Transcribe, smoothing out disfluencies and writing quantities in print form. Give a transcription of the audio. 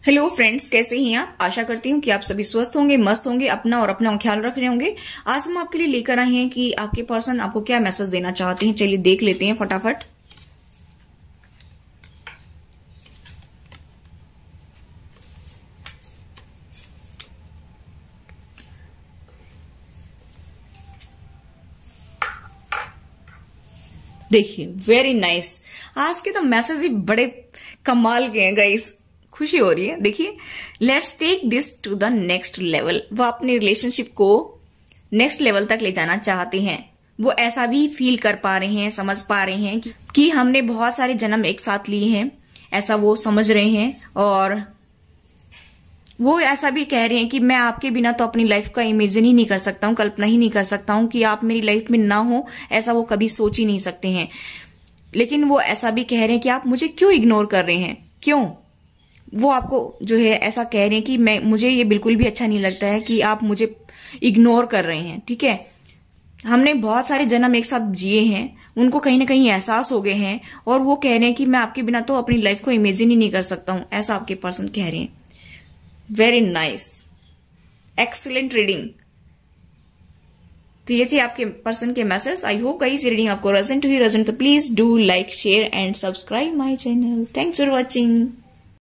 Hello friends, कैसे हैं आप। आशा करती हूँ कि आप सभी स्वस्थ होंगे, मस्त होंगे, अपना और अपना ख्याल रख रहे होंगे। आज हम आपके लिए लेकर आए हैं कि आपके पर्सन आपको क्या मैसेज देना चाहते हैं। चलिए देख लेते हैं फटाफट। देखिए, वेरी नाइस। आज के तो मैसेज ही बड़े कमाल के हैं गाइस, खुशी हो रही है। देखिए, let's take this to the next level. वो अपनी रिलेशनशिप को नेक्स्ट लेवल तक ले जाना चाहते हैं। वो ऐसा भी फील कर पा रहे हैं, समझ पा रहे हैं कि हमने बहुत सारे जन्म एक साथ लिए हैं, ऐसा वो समझ रहे हैं। और वो ऐसा भी कह रहे हैं कि मैं आपके बिना तो अपनी लाइफ का इमेजिन ही नहीं कर सकता हूँ, कल्पना ही नहीं कर सकता हूँ कि आप मेरी लाइफ में ना हो, ऐसा वो कभी सोच ही नहीं सकते हैं। लेकिन वो ऐसा भी कह रहे हैं कि आप मुझे क्यों इग्नोर कर रहे हैं, क्यों। वो आपको जो है ऐसा कह रहे हैं कि मुझे ये बिल्कुल भी अच्छा नहीं लगता है कि आप मुझे इग्नोर कर रहे हैं। ठीक है, हमने बहुत सारे जन्म एक साथ जिए हैं, उनको कहीं ना कहीं एहसास हो गए हैं, और वो कह रहे हैं कि मैं आपके बिना तो अपनी लाइफ को इमेजिन ही नहीं कर सकता हूं, ऐसा आपके पर्सन कह रहे हैं। Very nice, excellent reading. तो ये थे आपके पर्सन के मैसेज। आई होप गाइस ये रीडिंग आपको रेजोनेट हुई। तो please do like, share and subscribe my channel. Thanks for watching.